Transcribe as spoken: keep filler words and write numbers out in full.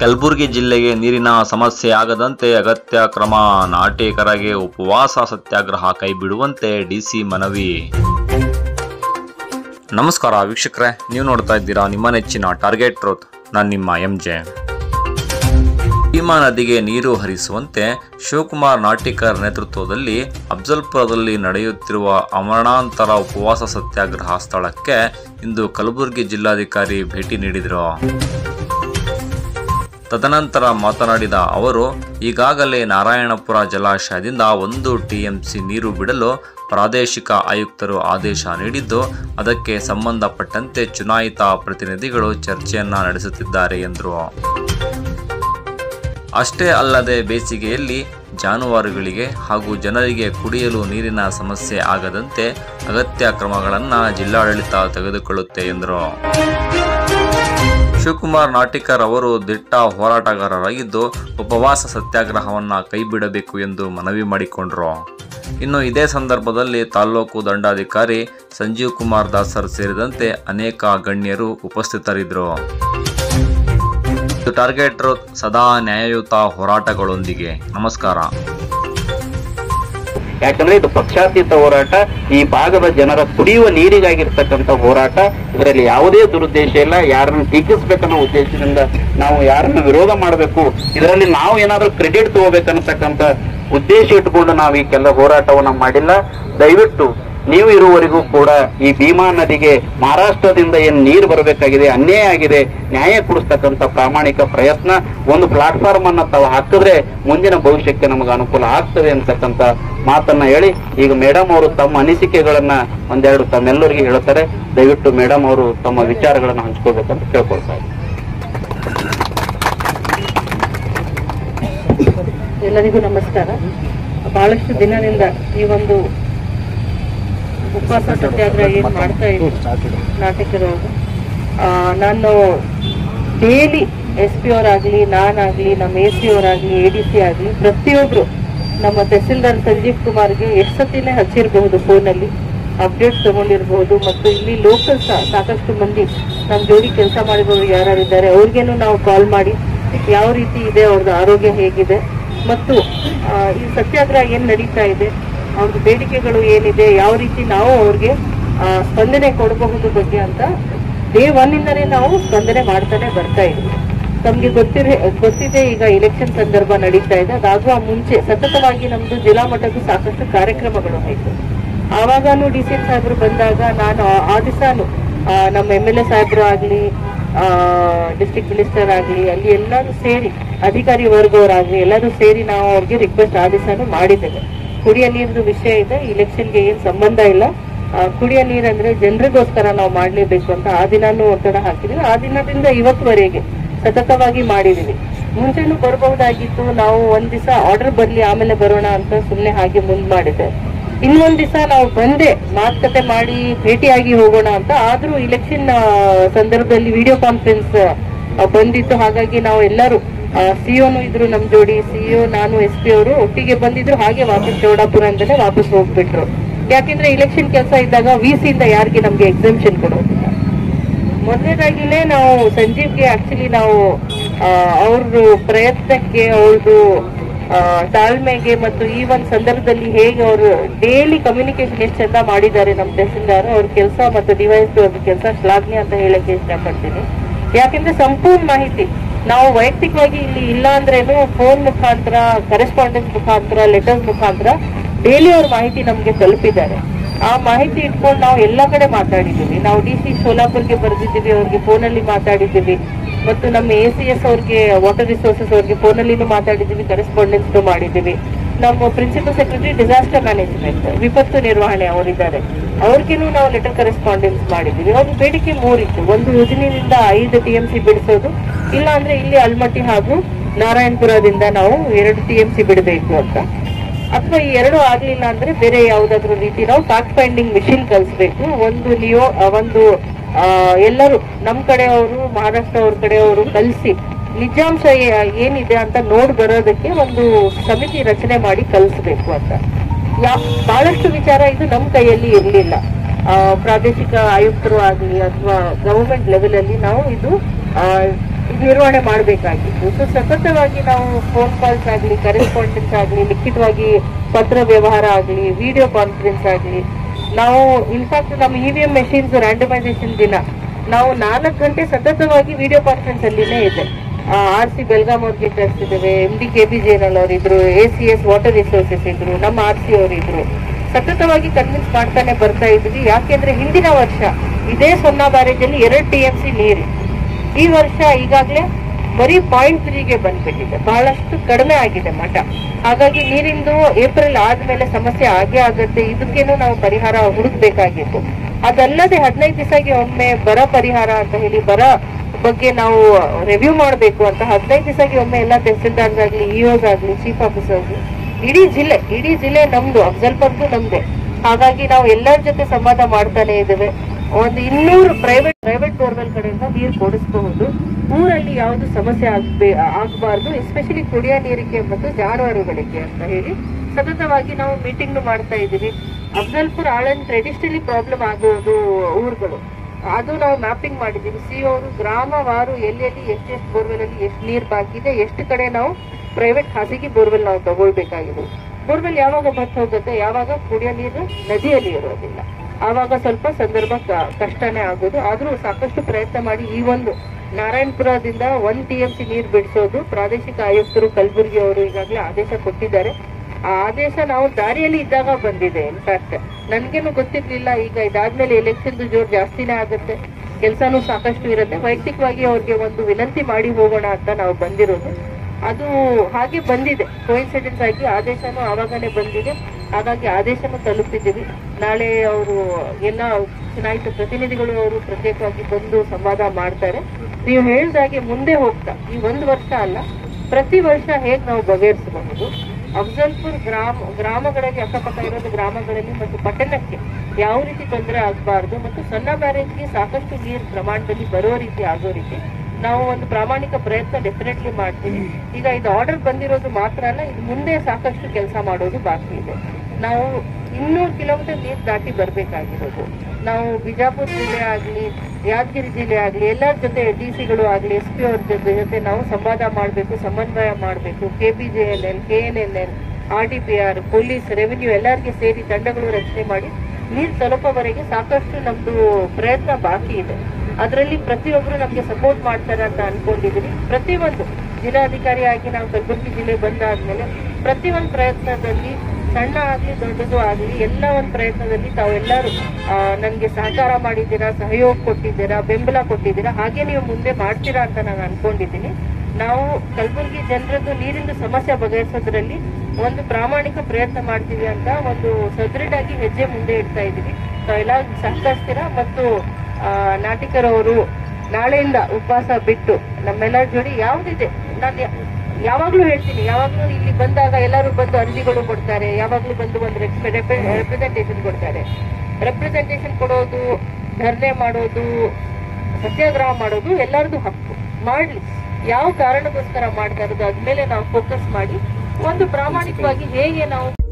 ಕಲಬುರಗಿ ಜಿಲ್ಲೆಗೆ ನೀರಿನ ಸಮಸ್ಯೆ ಆಗದಂತೆ ಅಗತ್ಯ ಕ್ರಮ, ನಾಟೇಕರಗೆ ಉಪವಾಸ ಸತ್ಯಾಗ್ರಹ ಕೈಬಿಡುವಂತೆ ಡಿಸಿ ಮನವಿ. ನಮಸ್ಕಾರ ವೀಕ್ಷಕರೇ, ನೀವು ನೋಡ್ತಾ ಇದ್ದೀರಾ ನಿಮ್ಮ ನೆಚ್ಚಿನ ಟಾರ್ಗೆಟ್ ಟ್ರೂತ್. ನಾನು ನಿಮ್ಮ ಎಂ ಜೆ. ಭೀಮಾ ನದಿಗೆ ನೀರು ಹರಿಸುವಂತೆ ಶಿವಕುಮಾರ್ ನಾಟಿಕರ್ ನೇತೃತ್ವದಲ್ಲಿ ಅಫ್ಜಲ್ಪುರದಲ್ಲಿ ನಡೆಯುತ್ತಿರುವ ಅಮರಣಾಂತರ ಉಪವಾಸ ಸತ್ಯಾಗ್ರಹ ಸ್ಥಳಕ್ಕೆ ಇಂದು ಕಲಬುರಗಿ ಜಿಲ್ಲಾಧಿಕಾರಿ ಭೇಟಿ ನೀಡಿದರು. ತದನಂತರ ಮಾತನಾಡಿದ ಅವರು, ಈಗಾಗಲೇ ನಾರಾಯಣಪುರ ಜಲಾಶಯದಿಂದ ಒಂದು ಟಿಎಂಸಿ ನೀರು ಬಿಡಲು ಪ್ರಾದೇಶಿಕ ಆಯುಕ್ತರು ಆದೇಶ ನೀಡಿದ್ದು, ಅದಕ್ಕೆ ಸಂಬಂಧಪಟ್ಟಂತೆ ಚುನಾಯಿತ ಪ್ರತಿನಿಧಿಗಳು ಚರ್ಚೆಯನ್ನ ನಡೆಸುತ್ತಿದ್ದಾರೆ ಎಂದರು. ಅಷ್ಟೇ ಅಲ್ಲದೆ ಬೇಸಿಗೆಯಲ್ಲಿ ಜಾನುವಾರುಗಳಿಗೆ ಹಾಗೂ ಜನರಿಗೆ ಕುಡಿಯಲು ನೀರಿನ ಸಮಸ್ಯೆ ಆಗದಂತೆ ಅಗತ್ಯ ಕ್ರಮಗಳನ್ನು ಜಿಲ್ಲಾಡಳಿತ ತೆಗೆದುಕೊಳ್ಳುತ್ತೆ ಎಂದರು. ಶಿವಕುಮಾರ್ ನಾಟಿಕರ್ ಅವರು ದಿಟ್ಟ ಹೋರಾಟಗಾರರಾಗಿದ್ದು ಉಪವಾಸ ಸತ್ಯಾಗ್ರಹವನ್ನು ಕೈಬಿಡಬೇಕು ಎಂದು ಮನವಿ ಮಾಡಿಕೊಂಡರು. ಇನ್ನು ಇದೇ ಸಂದರ್ಭದಲ್ಲಿ ತಾಲೂಕು ದಂಡಾಧಿಕಾರಿ ಸಂಜೀವ್ ಕುಮಾರ್ ದಾಸರ್ ಸೇರಿದಂತೆ ಅನೇಕ ಗಣ್ಯರು ಉಪಸ್ಥಿತರಿದ್ದರು. ಟಾರ್ಗೆಟ್ ಟ್ರೂತ್, ಸದಾ ನ್ಯಾಯಯುತ ಹೋರಾಟಗಳೊಂದಿಗೆ. ನಮಸ್ಕಾರ. ಯಾಕಂದ್ರೆ ಇದು ಪಕ್ಷಾತೀತ ಹೋರಾಟ, ಈ ಭಾಗದ ಜನರ ಕುಡಿಯುವ ನೀರಿಗಾಗಿರ್ತಕ್ಕಂಥ ಹೋರಾಟ. ಇದರಲ್ಲಿ ಯಾವುದೇ ದುರುದ್ದೇಶ ಇಲ್ಲ. ಯಾರನ್ನು ಟೀಕಿಸ್ಬೇಕನ್ನೋ ಉದ್ದೇಶದಿಂದ ನಾವು ಯಾರನ್ನು ವಿರೋಧ ಮಾಡಬೇಕು, ಇದರಲ್ಲಿ ನಾವು ಏನಾದ್ರೂ ಕ್ರೆಡಿಟ್ ತಗೋಬೇಕನ್ನತಕ್ಕಂಥ ಉದ್ದೇಶ ಇಟ್ಕೊಂಡು ನಾವು ಈ ಕೆಲ ಹೋರಾಟವನ್ನ ಮಾಡಿಲ್ಲ. ದಯವಿಟ್ಟು ನೀವು ಇರುವವರೆಗೂ ಕೂಡ ಈ ಭೀಮಾ ನದಿಗೆ ಮಹಾರಾಷ್ಟ್ರದಿಂದ ಏನ್ ನೀರು ಬರಬೇಕಾಗಿದೆ, ಅನ್ಯಾಯ ಆಗಿದೆ, ನ್ಯಾಯ ಕೊಡಿಸ್ತಕ್ಕಂಥ ಪ್ರಾಮಾಣಿಕ ಪ್ರಯತ್ನ, ಒಂದು ಪ್ಲಾಟ್ಫಾರ್ಮ್ ಅನ್ನ ತಾವು ಹಾಕಿದ್ರೆ ಮುಂದಿನ ಭವಿಷ್ಯಕ್ಕೆ ನಮಗೆ ಅನುಕೂಲ ಆಗ್ತದೆ ಅಂತಕ್ಕಂಥ ಮಾತನ್ನ ಹೇಳಿ, ಈಗ ಮೇಡಮ್ ಅವರು ತಮ್ಮ ಅನಿಸಿಕೆಗಳನ್ನ ಒಂದೆರಡು ತಮ್ಮೆಲ್ಲರಿಗೆ ಹೇಳ್ತಾರೆ. ದಯವಿಟ್ಟು ಮೇಡಮ್ ಅವರು ತಮ್ಮ ವಿಚಾರಗಳನ್ನ ಹಂಚ್ಕೋಬೇಕಂತ ಕೇಳ್ಕೊಳ್ತಾ ಇದ್ದಾರೆ. ಎಲ್ಲರಿಗೂ ನಮಸ್ಕಾರ. ಬಹಳಷ್ಟು ದಿನದಿಂದ ಈ ಒಂದು ಉಪವಾಸ ಸತ್ಯಾಗ್ರಹ ಏನ್ ಮಾಡ್ತಾ ಇದ್ರು ನಾಟಕರು, ನಾನು ಡೈಲಿ ಎಸ್ ಪಿ ಅವರಾಗ್ಲಿ, ನಾನಾಗ್ಲಿ, ನಮ್ಮ ಎ ಸಿ ಅವರಾಗ್ಲಿ, ಎ ಡಿ ಸಿ ಆಗ್ಲಿ, ಪ್ರತಿಯೊಬ್ರು ನಮ್ಮ ತಹಸೀಲ್ದಾರ್ ಸಂಜೀವ್ ಕುಮಾರ್ಗೆ ಎಷ್ಟು ಸತಿನೇ ಹಚ್ಚಿರಬಹುದು, ಫೋನಲ್ಲಿ ಅಪ್ಡೇಟ್ಸ್ ತಗೊಂಡಿರಬಹುದು. ಮತ್ತು ಇಲ್ಲಿ ಲೋಕಲ್ ಸಾಕಷ್ಟು ಮಂದಿ ನಮ್ಮ ಜೋಡಿ ಕೆಲಸ ಮಾಡಿದವರು ಯಾರ್ಯಾರಿದ್ದಾರೆ ಅವ್ರಿಗೇನು ನಾವು ಕಾಲ್ ಮಾಡಿ ಯಾವ ರೀತಿ ಇದೆ, ಅವ್ರದ್ದು ಆರೋಗ್ಯ ಹೇಗಿದೆ, ಮತ್ತು ಈ ಸತ್ಯಾಗ್ರಹ ಏನ್ ನಡೀತಾ ಇದೆ, ಅವ್ರ ಬೇಡಿಕೆಗಳು ಏನಿದೆ, ಯಾವ ರೀತಿ ನಾವು ಅವ್ರಿಗೆ ಸ್ಪಂದನೆ ಕೊಡಬಹುದು ಬಗ್ಗೆ ಅಂತ ಡೇ ಒನ್ ಇಂದನೇ ನಾವು ಸ್ಪಂದನೆ ಮಾಡ್ತಾನೆ ಬರ್ತಾ ಇದ್ವಿ. ತಮ್ಗೆ ಗೊತ್ತಿರ ಗೊತ್ತಿದೆ ಈಗ ಎಲೆಕ್ಷನ್ ಸಂದರ್ಭ ನಡೀತಾ ಇದೆ. ಅದಾಗುವ ಮುಂಚೆ ಸತತವಾಗಿ ನಮ್ದು ಜಿಲ್ಲಾ ಮಟ್ಟಕ್ಕೂ ಸಾಕಷ್ಟು ಕಾರ್ಯಕ್ರಮಗಳು ಆಯ್ತು. ಆವಾಗಾನು ಡಿ ಸಿ ಸಾಹೇಬರು ಬಂದಾಗ ನಾನು ಆ ದಿವಸನು ನಮ್ಮ ಎಮ್ ಎಲ್ ಎ ಸಾಹೇಬರು ಆಗ್ಲಿ, ಡಿಸ್ಟ್ರಿಕ್ಟ್ ಮಿನಿಸ್ಟರ್ ಆಗ್ಲಿ, ಅಲ್ಲಿ ಎಲ್ಲರೂ ಸೇರಿ ಅಧಿಕಾರಿ ವರ್ಗವರಾಗ್ಲಿ ಎಲ್ಲರೂ ಸೇರಿ ನಾವು ಅವ್ರಿಗೆ ರಿಕ್ವೆಸ್ಟ್ ಆ ದಿವಸನು ಮಾಡಿದ್ದೇವೆ. ಕುಡಿಯ ನೀರಿನ ವಿಷಯ ಇದೆ, ಇಲೆಕ್ಷನ್ಗೆ ಏನ್ ಸಂಬಂಧ ಇಲ್ಲ, ಕುಡಿಯ ನೀರಂದ್ರೆ ಜನರಿಗೋಸ್ಕರ ನಾವು ಮಾಡ್ಲೇಬೇಕು ಅಂತ ಆ ದಿನಾನು ಒತ್ತಡ ಹಾಕಿದೀವಿ. ಆ ದಿನದಿಂದ ಇವತ್ತುವರೆಗೆ ಸತತವಾಗಿ ಮಾಡಿದೀವಿ. ಮುಂಚೆನೂ ಬರಬಹುದಾಗಿತ್ತು, ನಾವು ಒಂದ್ ದಿವಸ ಆರ್ಡರ್ ಬರ್ಲಿ ಆಮೇಲೆ ಬರೋಣ ಅಂತ ಸುಮ್ನೆ ಹಾಗೆ ಮುಂದ್ ಮಾಡಿದ್ದೆ. ಇನ್ನೊಂದ್ ದಿವಸ ನಾವು ಬಂದೆ ಮಾತುಕತೆ ಮಾಡಿ ಭೇಟಿಯಾಗಿ ಹೋಗೋಣ ಅಂತ, ಆದ್ರೂ ಇಲೆಕ್ಷನ್ ಸಂದರ್ಭದಲ್ಲಿ ವಿಡಿಯೋ ಕಾನ್ಫರೆನ್ಸ್ ಬಂದಿತ್ತು. ಹಾಗಾಗಿ ನಾವು ಎಲ್ಲರೂ ಸಿಒನು ಇದ್ರು ನಮ್ ಜೋಡಿ, ಸಿಇಒ ನಾನು ಎಸ್ ಪಿ ಅವರು ಒಟ್ಟಿಗೆ ಬಂದಿದ್ರು. ಹಾಗೆ ವಾಪಸ್ ಚೌಡಾಪುರ ಅಂತಾನೆ ವಾಪಸ್ ಹೋಗ್ಬಿಟ್ರು. ಯಾಕೆಂದ್ರೆ ಇಲೆಕ್ಷನ್ ಕೆಲಸ ಇದ್ದಾಗ ವಿ ಸಿ ಇಂದ ಯಾರಿಗೆ ನಮ್ಗೆ ಎಕ್ಸಾಮ್ಷನ್ ಕೊಡೋದಿಲ್ಲ. ಮೊದಲನೇದಾಗಿನೇ ನಾವು ಸಂಜೀವ್ಗೆ ಆಕ್ಚುಲಿ ನಾವು ಅವ್ರ ಪ್ರಯತ್ನಕ್ಕೆ, ಅವ್ರದ್ದು ತಾಳ್ಮೆಗೆ ಮತ್ತು ಈ ಒಂದು ಸಂದರ್ಭದಲ್ಲಿ ಹೇಗೆ ಅವರು ಡೈಲಿ ಕಮ್ಯುನಿಕೇಶನ್ ಎಷ್ಟು ಚಂದ ಮಾಡಿದ್ದಾರೆ ನಮ್ಮ ತಹಸೀಲ್ದಾರ್, ಅವ್ರ ಕೆಲಸ ಮತ್ತು ಡಿವೈಸ್ ಅವ್ರ ಕೆಲಸ ಶ್ಲಾಘನೀಯ ಅಂತ ಹೇಳಕ್ಕೆ ಇಷ್ಟಪಡ್ತೀನಿ. ಯಾಕೆಂದ್ರೆ ಸಂಪೂರ್ಣ ಮಾಹಿತಿ ನಾವು ವೈಯಕ್ತಿಕವಾಗಿ ಇಲ್ಲಿ ಇಲ್ಲ ಅಂದ್ರೇನು ಫೋನ್ ಮುಖಾಂತರ, ಕರೆಸ್ಪಾಂಡೆನ್ಸ್ ಮುಖಾಂತರ, ಲೆಟರ್ಸ್ ಮುಖಾಂತರ ಡೈಲಿ ಅವ್ರ ಮಾಹಿತಿ ನಮ್ಗೆ ತಲುಪಿದ್ದಾರೆ. ಆ ಮಾಹಿತಿ ಇಟ್ಕೊಂಡು ನಾವು ಎಲ್ಲ ಕಡೆ ಮಾತಾಡಿದ್ದೀವಿ. ನಾವು ಡಿ ಸಿ ಸೋಲಾಪುರ್ಗೆ ಬರೆದಿದ್ದೀವಿ, ಅವ್ರಿಗೆ ಫೋನಲ್ಲಿ ಮಾತಾಡಿದ್ದೀವಿ, ಮತ್ತು ನಮ್ಮ ಎ ಸಿ ಎಸ್ ಅವ್ರಿಗೆ, ವಾಟರ್ ರಿಸೋರ್ಸಸ್ ಅವ್ರಿಗೆ ಫೋನಲ್ಲಿನೂ ಮಾತಾಡಿದ್ದೀವಿ, ಕರೆಸ್ಪಾಂಡೆನ್ಸ್ ಮಾಡಿದ್ದೀವಿ. ನಮ್ಮ ಪ್ರಿನ್ಸಿಪಲ್ ಸೆಕ್ರೆಟರಿ ಡಿಸಾಸ್ಟರ್ ಮ್ಯಾನೇಜ್ಮೆಂಟ್, ವಿಪತ್ತು ನಿರ್ವಹಣೆ ಅವರಿದ್ದಾರೆ, ಅವ್ರಿಗೇನು ನಾವು ಲೆಟರ್ ಕರೆಸ್ಪಾಂಡೆನ್ಸ್ ಮಾಡಿದ್ದೀವಿ. ಅವ್ರ ಬೇಡಿಕೆ ಮೂರಿತ್ತು. ಒಂದು ಯೋಜನೆಯಿಂದ ಐದು ಟಿ ಎಂ ಸಿ ಬಿಡಿಸೋದು, ಇಲ್ಲ ಅಂದ್ರೆ ಇಲ್ಲಿ ಅಲ್ಮಟ್ಟಿ ಹಾಗೂ ನಾರಾಯಣಪುರದಿಂದ ನಾವು ಎರಡು ಟಿ ಎಂ ಸಿ ಬಿಡಬೇಕು ಅಂತ, ಅಥವಾ ಈ ಎರಡು ಆಗ್ಲಿಲ್ಲ ಅಂದ್ರೆ ಬೇರೆ ಯಾವ್ದಾದ್ರು ರೀತಿ ನಾವು ಫ್ಯಾಕ್ಟ್ ಫೈಂಡಿಂಗ್ ಮಿಷಿನ್ ಕಲಿಸ್ಬೇಕು. ಒಂದು ಲಿಯೋ ಒಂದು ಎಲ್ಲರೂ ನಮ್ ಕಡೆಯವರು, ಮಹಾರಾಷ್ಟ್ರ ಅವ್ರ ಕಡೆಯವರು ಕಲಿಸಿ ನಿಜಾಂಶ ಏನಿದೆ ಅಂತ ನೋಡ್ ಬರೋದಕ್ಕೆ ಒಂದು ಸಮಿತಿ ರಚನೆ ಮಾಡಿ ಕಲಿಸ್ಬೇಕು ಅಂತ. ಯಾ ಬಹಳಷ್ಟು ವಿಚಾರ ಇದು ನಮ್ಮ ಕೈಯಲ್ಲಿ ಇರಲಿಲ್ಲ. ಪ್ರಾದೇಶಿಕ ಆಯುಕ್ತರು ಆಗಲಿ ಅಥವಾ ಗವರ್ಮೆಂಟ್ ಲೆವೆಲ್ ಅಲ್ಲಿ ನಾವು ಇದು ನಿರ್ವಹಣೆ ಮಾಡಬೇಕಾಗಿತ್ತು. ಸೊ ಸತತವಾಗಿ ನಾವು ಫೋನ್ ಕಾಲ್ಸ್ ಆಗಲಿ, ಕರೆಸ್ಪಾಂಡೆನ್ಸ್ ಆಗಲಿ, ಲಿಖಿತವಾಗಿ ಪತ್ರ ವ್ಯವಹಾರ ಆಗಲಿ, ವಿಡಿಯೋ ಕಾನ್ಫರೆನ್ಸ್ ಆಗಲಿ, ನಾವು ಇನ್ಫ್ಯಾಕ್ಟ್ ನಮ್ಮ E V M machines randomisation ದಿನ ನಾವು ನಾಲ್ಕು ಗಂಟೆ ಸತತವಾಗಿ ವಿಡಿಯೋ ಕಾನ್ಫರೆನ್ಸ್ ಅಲ್ಲಿನೇ ಇದೆ. ಆರ್ ಸಿ ಬೆಲ್ಗಾಮ್ ಅವ್ರಿಗೆ ಕಳಿಸ್ತಿದ್ದೇವೆ, M D K B J N L ಅವರು ಇದ್ರು, A C S water resources ಇದ್ರು, ನಮ್ಮ ಆರ್ ಸಿ ಅವರು ಇದ್ರು. ಸತತವಾಗಿ ಕನ್ವಿನ್ಸ್ ಮಾಡ್ತಾನೆ ಬರ್ತಾ ಇದ್ವಿ. ಯಾಕೆಂದ್ರೆ ಹಿಂದಿನ ವರ್ಷ ಇದೇ ಸೊನ್ನಾ ಬ್ಯಾರೇಜಲ್ಲಿ ಎರಡು ಟಿ ಎಂ ಸಿ ನೀರು, ಈ ವರ್ಷ ಈಗಾಗಲೇ ಬರೀ ಪಾಯಿಂಟ್ ತ್ರೀಗೆ ಬಂದ್ಬಿಟ್ಟಿದೆ, ಬಹಳಷ್ಟು ಕಡಿಮೆ ಆಗಿದೆ ಮಠ. ಹಾಗಾಗಿ ನೀರಿಂದು ಏಪ್ರಿಲ್ ಆದ್ಮೇಲೆ ಸಮಸ್ಯೆ ಆಗೇ ಆಗುತ್ತೆ. ಇದಕ್ಕೇನು ನಾವು ಪರಿಹಾರ ಹುಡುಕ್ಬೇಕಾಗಿತ್ತು. ಅದಲ್ಲದೆ ಹದಿನೈದು ದಿವಸಕ್ಕೆ ಒಮ್ಮೆ ಬರ ಪರಿಹಾರ ಅಂತ ಹೇಳಿ ಬರ ಬಗ್ಗೆ ನಾವು ರಿವ್ಯೂ ಮಾಡಬೇಕು ಅಂತ ಹದಿನೈದು ದಿವಸಕ್ಕೆ ಒಮ್ಮೆ ಎಲ್ಲ ತಹಸೀಲ್ದಾರ್ಸ್ ಆಗ್ಲಿ, ಇಒಸ್ ಆಗ್ಲಿ, ಚೀಫ್ ಆಫೀಸರ್ಸ್, ಇಡೀ ಜಿಲ್ಲೆ ಇಡೀ ಜಿಲ್ಲೆ ನಮ್ದು, ಅಫ್ಜಲ್ಪುರ್ದು ನಮ್ದೆ. ಹಾಗಾಗಿ ನಾವು ಎಲ್ಲರ ಜೊತೆ ಸಂವಾದ ಮಾಡ್ತಾನೆ ಇದ್ದೇವೆ. ಒಂದು ಇನ್ನೂರು ಪ್ರೈವೇಟ್ ಪ್ರೈವೇಟ್ ಬೋರ್ವೆಲ್ ಕಡೆಯಿಂದ ನೀರು ಕೊಡಿಸಬಹುದು. ಊರಲ್ಲಿ ಯಾವುದು ಸಮಸ್ಯೆ ಆಗ್ಬೇ ಆಗಬಾರ್ದು, ಎಸ್ಪೆಷಲಿ ಕುಡಿಯೋ ನೀರಿಗೆ ಮತ್ತು ಜಾನುವಾರುಗಳಿಗೆ ಅಂತ ಹೇಳಿ ಸತತವಾಗಿ ನಾವು ಮೀಟಿಂಗ್ ಮಾಡ್ತಾ ಇದ್ದೀವಿ. ಅಫ್ಜಲ್ಪುರ್ ಆಳಂದ್ ಟ್ರೆಡಿಷನಲಿ ಪ್ರಾಬ್ಲಮ್ ಆಗೋದು ಊರುಗಳು, ಅದು ನಾವು ಮ್ಯಾಪಿಂಗ್ ಮಾಡಿದ್ದೀವಿ. ಸಿ ಅವರು ಗ್ರಾಮವಾರು ಎಲ್ಲೆಲ್ಲಿ ಎಷ್ಟೆಷ್ಟು ಬೋರ್ವೆಲ್ ಅಲ್ಲಿ ಎಷ್ಟು ನೀರು ಬಾಕಿ ಇದೆ, ಎಷ್ಟು ಕಡೆ ನಾವು ಪ್ರೈವೇಟ್ ಖಾಸಗಿ ಬೋರ್ವೆಲ್ ನಾವು ತಗೊಳ್ಬೇಕಾಗಿದೆ. ಬೋರ್ವೆಲ್ ಯಾವಾಗ ಬತ್ ಹೋಗುತ್ತೆ, ಯಾವಾಗ ಕುಡಿಯೋ ನೀರು ನದಿಯಲ್ಲಿ ಇರೋದಿಲ್ಲ, ಆವಾಗ ಸ್ವಲ್ಪ ಸಂದರ್ಭ ಕಷ್ಟನೇ ಆಗೋದು. ಆದ್ರೂ ಸಾಕಷ್ಟು ಪ್ರಯತ್ನ ಮಾಡಿ ಈ ಒಂದು ನಾರಾಯಣಪುರದಿಂದ ಒಂದ್ ಟಿ ಎಂ ಸಿ ನೀರು ಬಿಡಿಸೋದು ಪ್ರಾದೇಶಿಕ ಆಯುಕ್ತರು ಕಲಬುರಗಿ ಅವರು ಈಗಾಗಲೇ ಆದೇಶ ಕೊಟ್ಟಿದ್ದಾರೆ. ಆ ಆದೇಶ ನಾವು ದಾರಿಯಲ್ಲಿ ಇದ್ದಾಗ ಬಂದಿದೆ. ಇನ್ಫ್ಯಾಕ್ಟ್ ನನ್ಗೇನು ಗೊತ್ತಿರ್ಲಿಲ್ಲ. ಈಗ ಇದಾದ್ಮೇಲೆ ಎಲೆಕ್ಷನ್ ಜೋರ್ ಜಾಸ್ತಿನೇ ಆಗುತ್ತೆ, ಕೆಲಸನೂ ಸಾಕಷ್ಟು ಇರುತ್ತೆ. ವೈಯಕ್ತಿಕವಾಗಿ ಅವ್ರಿಗೆ ಒಂದು ವಿನಂತಿ ಮಾಡಿ ಹೋಗೋಣ ಅಂತ ನಾವು ಬಂದಿರೋದು. ಅದು ಹಾಗೆ ಬಂದಿದೆ, ಕೋಇನ್ಸಿಡೆನ್ಸ್ ಆಗಿ ಆದೇಶನೂ ಆವಾಗನೇ ಬಂದಿದೆ. ಹಾಗಾಗಿ ಆದೇಶನೂ ತಲುಪಿದ್ದೀವಿ. ನಾಳೆ ಅವರು ಎಲ್ಲ ಚುನಾಯಿತ ಪ್ರತಿನಿಧಿಗಳು ಅವರು ಪ್ರತ್ಯೇಕವಾಗಿ ಬಂದು ಸಂವಾದ ಮಾಡ್ತಾರೆ. ನೀವು ಹೇಳಿದಾಗೆ ಮುಂದೆ ಹೋಗ್ತಾ ಈ ಒಂದು ವರ್ಷ ಅಲ್ಲ, ಪ್ರತಿ ವರ್ಷ ಹೇಗೆ ನಾವು ಬಗೆಹರಿಸಬಹುದು, ಅಫ್ಜಲ್ಪುರ್ ಗ್ರಾಮ ಗ್ರಾಮಗಳಲ್ಲಿ ಅಕ್ಕಪಕ್ಕ ಇರೋದು ಗ್ರಾಮಗಳಲ್ಲಿ ಮತ್ತು ಪಟ್ಟಣಕ್ಕೆ ಯಾವ ರೀತಿ ತೊಂದರೆ ಆಗಬಾರ್ದು ಮತ್ತು ಸಣ್ಣ ಬ್ಯಾರೇಜ್ಗೆ ಸಾಕಷ್ಟು ನೀರು ಪ್ರಮಾಣದಲ್ಲಿ ಬರೋ ರೀತಿ ಆಗೋ ರೀತಿ ನಾವು ಒಂದು ಪ್ರಾಮಾಣಿಕ ಪ್ರಯತ್ನ ಡೆಫಿನೆಟ್ಲಿ ಮಾಡ್ತೀವಿ. ಈಗ ಇದು ಆರ್ಡರ್ ಬಂದಿರೋದು ಮಾತ್ರ ಅಲ್ಲ, ಇದು ಮುಂದೆ ಸಾಕಷ್ಟು ಕೆಲಸ ಮಾಡೋದು ಬಾಕಿ ಇದೆ. ನಾವು ಇನ್ನೂರು ಕಿಲೋಮೀಟರ್ ನೀರು ದಾಟಿ ಬರಬೇಕಾಗಿರೋದು. ನಾವು ಬಿಜಾಪುರ ಜಿಲ್ಲೆ ಆಗಲಿ, ಯಾದಗಿರಿ ಜಿಲ್ಲೆ ಆಗಲಿ, ಎಲ್ಲರ ಜೊತೆ ಡಿ ಸಿಗಳು ಆಗಲಿ, ಎಸ್ ಪಿ ಅವ್ರ ಜೊತೆ ಜೊತೆ ನಾವು ಸಂವಾದ ಮಾಡಬೇಕು, ಸಮನ್ವಯ ಮಾಡಬೇಕು. K B J L L, K N L L, R D P R, police, revenue ಎಲ್ಲರಿಗೆ ಸೇರಿ ತಂಡಗಳು ರಚನೆ ಮಾಡಿ ನೀರು ತಲುಪೋವರೆಗೆ ಸಾಕಷ್ಟು ನಮ್ದು ಪ್ರಯತ್ನ ಬಾಕಿ ಇದೆ. ಅದರಲ್ಲಿ ಪ್ರತಿಯೊಬ್ಬರು ನಮಗೆ ಸಪೋರ್ಟ್ ಮಾಡ್ತಾರೆ ಅಂತ ಅನ್ಕೊಂಡಿದ್ದೀನಿ. ಪ್ರತಿಯೊಂದು ಜಿಲ್ಲಾಧಿಕಾರಿ ಆಗಿ ನಾವು ಕಲಬುರಗಿ ಜಿಲ್ಲೆ ಬಂದಾದ್ಮೇಲೆ ಪ್ರತಿಯೊಂದು ಪ್ರಯತ್ನದಲ್ಲಿ ಸಣ್ಣ ಆಗ್ಲಿ ದೊಡ್ಡದು ಆಗ್ಲಿ ಎಲ್ಲ ಒಂದು ಪ್ರಯತ್ನದಲ್ಲಿ ತಾವೆಲ್ಲರೂ ನನಗೆ ಸಹಕಾರ ಮಾಡಿದ್ದೀರಾ, ಸಹಯೋಗ ಕೊಟ್ಟಿದ್ದೀರಾ, ಬೆಂಬಲ ಕೊಟ್ಟಿದ್ದೀರಾ. ಹಾಗೆ ನೀವು ಮುಂದೆ ಮಾಡ್ತೀರಾ ಅಂತ ನಾನು ಅನ್ಕೊಂಡಿದ್ದೀನಿ. ನಾವು ಕಲಬುರಗಿ ಜನರದ್ದು ನೀರಿನ ಸಮಸ್ಯೆ ಬಗೆಹರಿಸೋದ್ರಲ್ಲಿ ಒಂದು ಪ್ರಾಮಾಣಿಕ ಪ್ರಯತ್ನ ಮಾಡ್ತೀವಿ ಅಂತ ಒಂದು ಸದೃಢಾಗಿ ಹೆಜ್ಜೆ ಮುಂದೆ ಇಡ್ತಾ ಇದ್ದೀವಿ. ತಾವೆಲ್ಲ ಸಹಕರಿಸ್ತೀರಾ. ಮತ್ತು ನಾಟಿಕರ್ ಅವರು ನಾಳೆಯಿಂದ ಉಪವಾಸ ಬಿಟ್ಟು ನಮ್ಮೆಲ್ಲರ ಜೋಡಿ ಯಾವುದಿದೆ, ನಾನು ಯಾವಾಗ್ಲೂ ಹೇಳ್ತೀನಿ, ಯಾವಾಗ್ಲೂ ಇಲ್ಲಿ ಬಂದಾಗ ಎಲ್ಲರೂ ಬಂದು ಅರ್ಜಿಗಳು ಕೊಡ್ತಾರೆ, ಯಾವಾಗ್ಲೂ ಬಂದು ಒಂದು ರೆಪ್ರೆಸೆಂಟೇಷನ್ ಕೊಡ್ತಾರೆ. ರೆಪ್ರೆಸೆಂಟೇಷನ್ ಕೊಡೋದು, ಧರಣೆ ಮಾಡೋದು, ಸತ್ಯಾಗ್ರಹ ಮಾಡೋದು ಎಲ್ಲರದು ಹಕ್ಕು. ಮಾಡ್ಲಿ, ಯಾವ ಕಾರಣಕ್ಕೋಸ್ಕರ ಮಾಡ್ತಾ ಇರೋದು ಅದ್ಮೇಲೆ ನಾವು ಫೋಕಸ್ ಮಾಡಿ ಒಂದು ಪ್ರಾಮಾಣಿಕವಾಗಿ ಹೇಗೆ ನಾವು